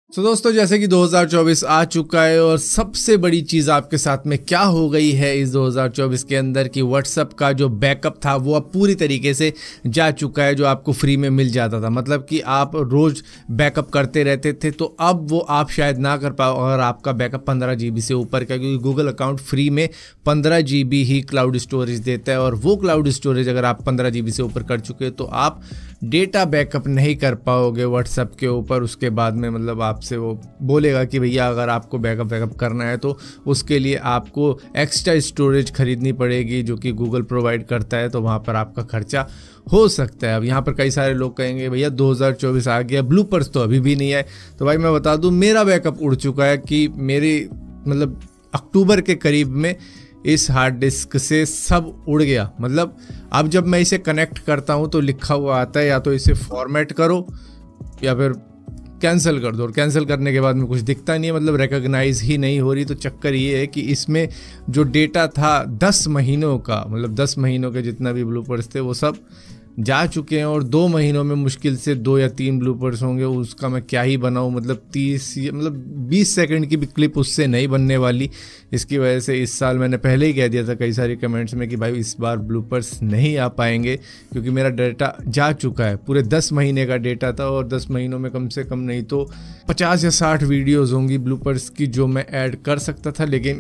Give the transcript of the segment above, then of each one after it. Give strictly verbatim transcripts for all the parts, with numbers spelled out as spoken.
तो दोस्तों जैसे कि दो हज़ार चौबीस आ चुका है और सबसे बड़ी चीज़ आपके साथ में क्या हो गई है इस दो हज़ार चौबीस के अंदर कि व्हाट्सएप का जो बैकअप था वो अब पूरी तरीके से जा चुका है, जो आपको फ्री में मिल जाता था। मतलब कि आप रोज़ बैकअप करते रहते थे, तो अब वो आप शायद ना कर पाओ अगर आपका बैकअप पंद्रह जी बी से ऊपर का, क्योंकि गूगल अकाउंट फ्री में पंद्रह जी बी ही क्लाउड स्टोरेज देता है। और वो क्लाउड स्टोरेज अगर आप पंद्रह जी बी से ऊपर कर चुके हो तो आप डेटा बैकअप नहीं कर पाओगे व्हाट्सएप के ऊपर। उसके बाद में मतलब आपसे वो बोलेगा कि भैया अगर आपको बैकअप बैकअप करना है तो उसके लिए आपको एक्स्ट्रा स्टोरेज खरीदनी पड़ेगी, जो कि गूगल प्रोवाइड करता है। तो वहाँ पर आपका खर्चा हो सकता है। अब यहाँ पर कई सारे लोग कहेंगे भैया दो हज़ार चौबीस आ गया, ब्लूपर्स तो अभी भी नहीं आए। तो भाई मैं बता दूँ, मेरा बैकअप उड़ चुका है कि मेरी मतलब अक्टूबर के करीब में इस हार्ड डिस्क से सब उड़ गया। मतलब अब जब मैं इसे कनेक्ट करता हूँ तो लिखा हुआ आता है या तो इसे फॉर्मेट करो या फिर कैंसिल कर दो, और कैंसिल करने के बाद में कुछ दिखता नहीं है, मतलब रिकॉग्नाइज ही नहीं हो रही। तो चक्कर ये है कि इसमें जो डेटा था दस महीनों का, मतलब दस महीनों के जितना भी ब्लूपर्स थे वो सब जा चुके हैं, और दो महीनों में मुश्किल से दो या तीन ब्लूपर्स होंगे। उसका मैं क्या ही बनाऊं, मतलब तीस मतलब बीस सेकंड की भी क्लिप उससे नहीं बनने वाली। इसकी वजह से इस साल मैंने पहले ही कह दिया था कई सारे कमेंट्स में कि भाई इस बार ब्लूपर्स नहीं आ पाएंगे, क्योंकि मेरा डेटा जा चुका है। पूरे दस महीने का डेटा था और दस महीनों में कम से कम नहीं तो पचास या साठ वीडियोज़ होंगी ब्लूपर्स की जो मैं ऐड कर सकता था, लेकिन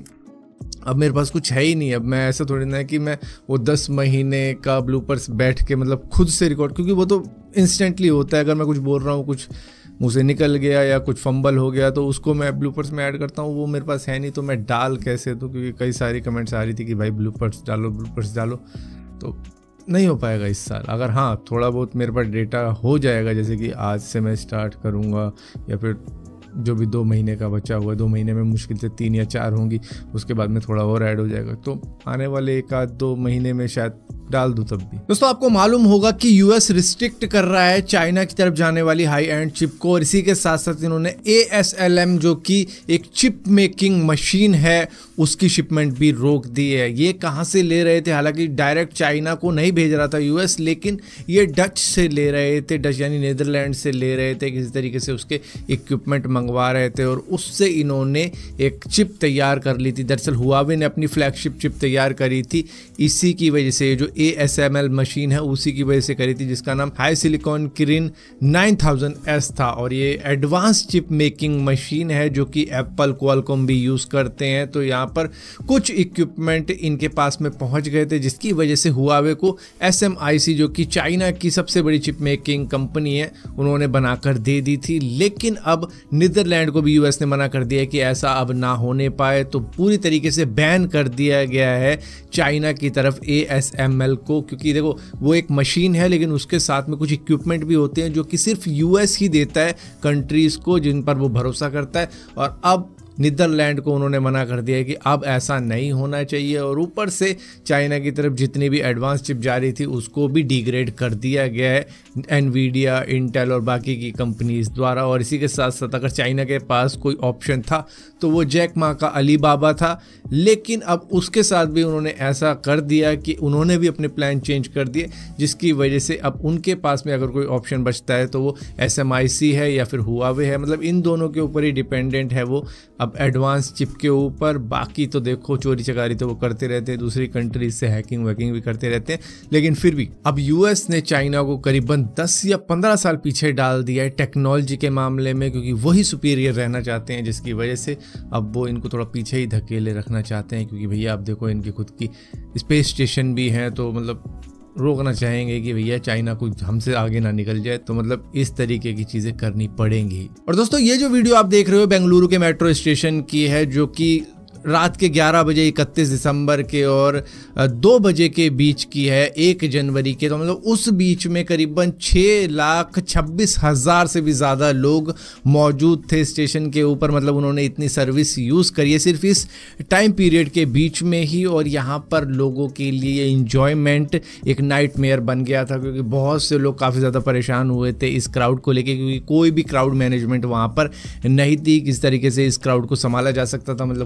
अब मेरे पास कुछ है ही नहीं। अब मैं ऐसा थोड़ी ना है कि मैं वो दस महीने का ब्लूपर्स बैठ के मतलब खुद से रिकॉर्ड, क्योंकि वो तो इंस्टेंटली होता है। अगर मैं कुछ बोल रहा हूँ, कुछ मुँह से निकल गया या कुछ फंबल हो गया तो उसको मैं ब्लूपर्स में ऐड करता हूँ, वो मेरे पास है नहीं। तो मैं डाल कैसे दूँ, क्योंकि कई सारी कमेंट्स आ रही थी कि भाई ब्लूपर्स डालो ब्लूपर्स डालो, तो नहीं हो पाएगा इस साल। अगर हाँ थोड़ा बहुत मेरे पास डेटा हो जाएगा, जैसे कि आज से मैं स्टार्ट करूँगा या फिर जो भी दो महीने का बचा हुआ है, दो महीने में मुश्किल से तीन या चार होंगी, उसके बाद में थोड़ा और ऐड हो जाएगा, तो आने वाले एक आध दो महीने में शायद डाल दूं तब भी। दोस्तों आपको मालूम होगा कि यूएस रिस्ट्रिक्ट कर रहा है चाइना की तरफ जाने वाली हाई एंड चिप को, और इसी के साथ साथ इन्होंने ए एस एल एम जो कि एक चिप मेकिंग मशीन है उसकी शिपमेंट भी रोक दी है। ये कहाँ से ले रहे थे, हालांकि डायरेक्ट चाइना को नहीं भेज रहा था यूएस, लेकिन ये डच से ले रहे थे, डच यानी नीदरलैंड से ले रहे थे, किसी तरीके से उसके इक्विपमेंट मंगवा रहे थे और उससे इन्होंने एक चिप तैयार कर ली थी। दरअसल हुआवे ने अपनी फ्लैगशिप चिप तैयार करी थी, इसी की वजह से जो A S M L machine है उसी की वजह से करी थी, जिसका नाम HiSilicon Kirin nine thousand S था। और ये एडवांस चिप मेकिंग मशीन है जो कि एप्पल क्वालकॉम भी यूज़ करते हैं। तो यहाँ पर कुछ इक्विपमेंट इनके पास में पहुंच गए थे, जिसकी वजह से हुआवे को एस एम आई सी जो कि चाइना की सबसे बड़ी चिप मेकिंग कंपनी है उन्होंने बनाकर दे दी थी। लेकिन अब नीदरलैंड को भी यूएस ने मना कर दिया है कि ऐसा अब ना होने पाए, तो पूरी तरीके से बैन कर दिया गया है चाइना की तरफ ए एस एम एल को, क्योंकि देखो वो एक मशीन है लेकिन उसके साथ में कुछ इक्विपमेंट भी होते हैं जो कि सिर्फ यूएस ही देता है कंट्रीज़ को, जिन पर वो भरोसा करता है। और अब नीदरलैंड को उन्होंने मना कर दिया है कि अब ऐसा नहीं होना चाहिए, और ऊपर से चाइना की तरफ जितनी भी एडवांस चिप जा रही थी उसको भी डिग्रेड कर दिया गया है एनवीडिया, इंटेल और बाकी की कंपनीज द्वारा। और इसी के साथ साथ अगर चाइना के पास कोई ऑप्शन था तो वो जैक मा का अलीबाबा था, लेकिन अब उसके साथ भी उन्होंने ऐसा कर दिया कि उन्होंने भी अपने प्लान चेंज कर दिए, जिसकी वजह से अब उनके पास में अगर कोई ऑप्शन बचता है तो वो एस एम आई सी है या फिर हुआवे है। मतलब इन दोनों के ऊपर ही डिपेंडेंट है वो अब एडवांस चिप के ऊपर। बाकी तो देखो चोरी चकारी तो वो करते रहते हैं, दूसरी कंट्रीज से हैकिंग वैकिंग भी करते रहते हैं, लेकिन फिर भी अब यूएस ने चाइना को करीबन दस या पंद्रह साल पीछे डाल दिया है टेक्नोलॉजी के मामले में, क्योंकि वही सुपीरियर रहना चाहते हैं, जिसकी वजह से अब वो इनको थोड़ा पीछे ही धकेले रखना चाहते हैं। क्योंकि भैया आप देखो इनकी खुद की स्पेस स्टेशन भी हैं, तो मतलब रोकना चाहेंगे कि भैया चाइना को हमसे आगे ना निकल जाए, तो मतलब इस तरीके की चीज़ें करनी पड़ेंगी। और दोस्तों ये जो वीडियो आप देख रहे हो बेंगलुरु के मेट्रो स्टेशन की है, जो कि रात के ग्यारह बजे इकतीस दिसंबर के और दो बजे के बीच की है, एक जनवरी के। तो मतलब उस बीच में करीबन छः लाख छब्बीस हज़ार से भी ज़्यादा लोग मौजूद थे स्टेशन के ऊपर। मतलब उन्होंने इतनी सर्विस यूज़ करी है सिर्फ इस टाइम पीरियड के बीच में ही, और यहाँ पर लोगों के लिए इंजॉयमेंट एक नाइटमेयर बन गया था, क्योंकि बहुत से लोग काफ़ी ज़्यादा परेशान हुए थे इस क्राउड को लेके, क्योंकि कोई भी क्राउड मैनेजमेंट वहाँ पर नहीं थी। किस तरीके से इस क्राउड को संभाला जा सकता था, मतलब कुछ भी घटना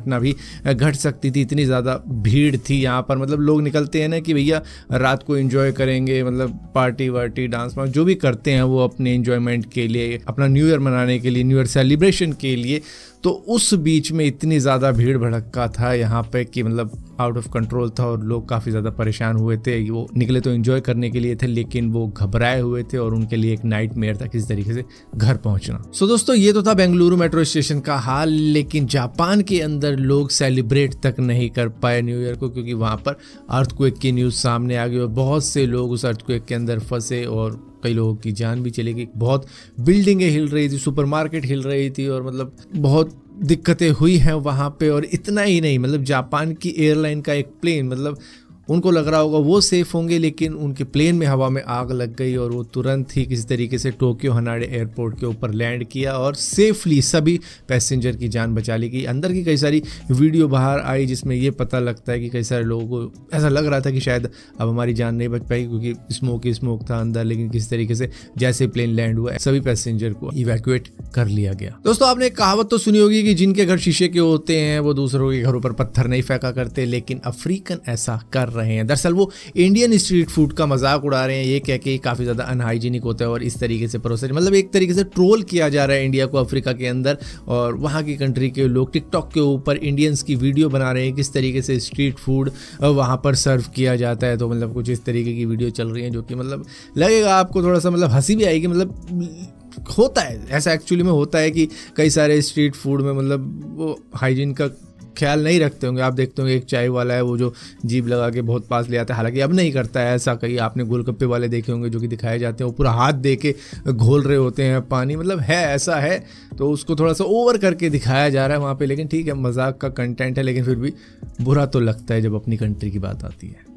घटना भी घट सकती थी, इतनी ज़्यादा भीड़ थी यहाँ पर। मतलब लोग निकलते हैं ना कि भैया रात को एंजॉय करेंगे, मतलब पार्टी वार्टी डांस वांस जो भी करते हैं वो अपने एंजॉयमेंट के लिए, अपना न्यू ईयर मनाने के लिए, न्यू ईयर सेलिब्रेशन के लिए। तो उस बीच में इतनी ज़्यादा भीड़ भड़क्का था यहाँ पे कि मतलब आउट ऑफ कंट्रोल था और लोग काफ़ी ज़्यादा परेशान हुए थे। वो निकले तो एंजॉय करने के लिए थे, लेकिन वो घबराए हुए थे और उनके लिए एक नाइटमेयर था किसी तरीके से घर पहुंचना। सो दोस्तों, ये तो था बेंगलुरु मेट्रो स्टेशन का हाल। लेकिन जापान के अंदर लोग सेलिब्रेट तक नहीं कर पाए न्यू ईयर को, क्योंकि वहाँ पर अर्थक्वेक की न्यूज़ सामने आ गई और बहुत से लोग उस अर्थक्वेक के अंदर फंसे और कई लोगों की जान भी चली गई। बहुत बिल्डिंगें हिल रही थी, सुपरमार्केट हिल रही थी और मतलब बहुत दिक्कतें हुई हैं वहाँ पे। और इतना ही नहीं, मतलब जापान की एयरलाइन का एक प्लेन, मतलब उनको लग रहा होगा वो सेफ होंगे, लेकिन उनके प्लेन में हवा में आग लग गई और वो तुरंत ही किसी तरीके से टोक्यो हनाडे एयरपोर्ट के ऊपर लैंड किया और सेफली सभी पैसेंजर की जान बचा ली गई। अंदर की कई सारी वीडियो बाहर आई जिसमें ये पता लगता है कि कई सारे लोगों को ऐसा लग रहा था कि शायद अब हमारी जान नहीं बच पाएगी, क्योंकि स्मोक ही स्मोक था अंदर। लेकिन किसी तरीके से जैसे प्लेन लैंड हुआ सभी पैसेंजर को इवैक्यूएट कर लिया गया। दोस्तों, आपने एक कहावत तो सुनी होगी कि जिनके घर शीशे के होते हैं वो दूसरों के घरों पर पत्थर नहीं फेंका करते, लेकिन अफ्रीकन ऐसा कर रहे हैं। दरअसल वो इंडियन स्ट्रीट फूड का मजाक उड़ा रहे हैं, ये कह के काफ़ी ज़्यादा अनहाइजीनिक होता है और इस तरीके से परोसा, मतलब एक तरीके से ट्रोल किया जा रहा है इंडिया को अफ्रीका के अंदर। और वहाँ की कंट्री के लोग टिकटॉक के ऊपर इंडियंस की वीडियो बना रहे हैं किस तरीके से स्ट्रीट फूड वहाँ पर सर्व किया जाता है। तो मतलब कुछ इस तरीके की वीडियो चल रही है जो कि मतलब लगेगा आपको थोड़ा सा मतलब हंसी भी आएगी। मतलब होता है ऐसा, एक्चुअली में होता है कि कई सारे स्ट्रीट फूड में मतलब वो हाइजीन का ख्याल नहीं रखते होंगे। आप देखते होंगे एक चाय वाला है वो जो जीभ लगा के बहुत पास ले आता है, हालांकि अब नहीं करता है ऐसा। कहीं आपने गोलगप्पे वाले देखे होंगे जो कि दिखाए जाते हैं वो पूरा हाथ दे के घोल रहे होते हैं पानी, मतलब है ऐसा है। तो उसको थोड़ा सा ओवर करके दिखाया जा रहा है वहाँ पे, लेकिन ठीक है मजाक का कंटेंट है, लेकिन फिर भी बुरा तो लगता है जब अपनी कंट्री की बात आती है।